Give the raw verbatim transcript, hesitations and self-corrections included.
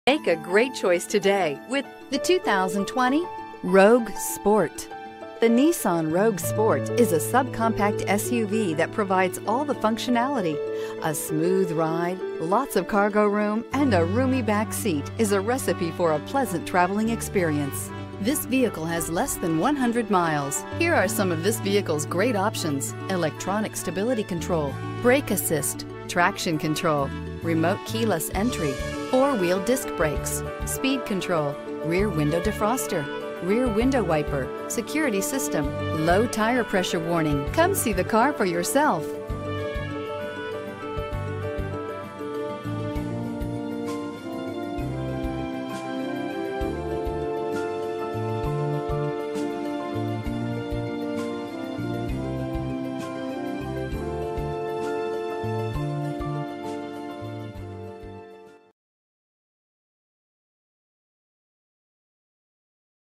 Make a great choice today with the two thousand twenty Rogue Sport. The Nissan Rogue Sport is a subcompact S U V that provides all the functionality. A smooth ride, lots of cargo room, and a roomy back seat is a recipe for a pleasant traveling experience. This vehicle has less than one hundred miles. Here are some of this vehicle's great options: electronic stability control, brake assist, traction control, remote keyless entry, four-wheel disc brakes, speed control, rear window defroster, rear window wiper, security system, low tire pressure warning. Come see the car for yourself.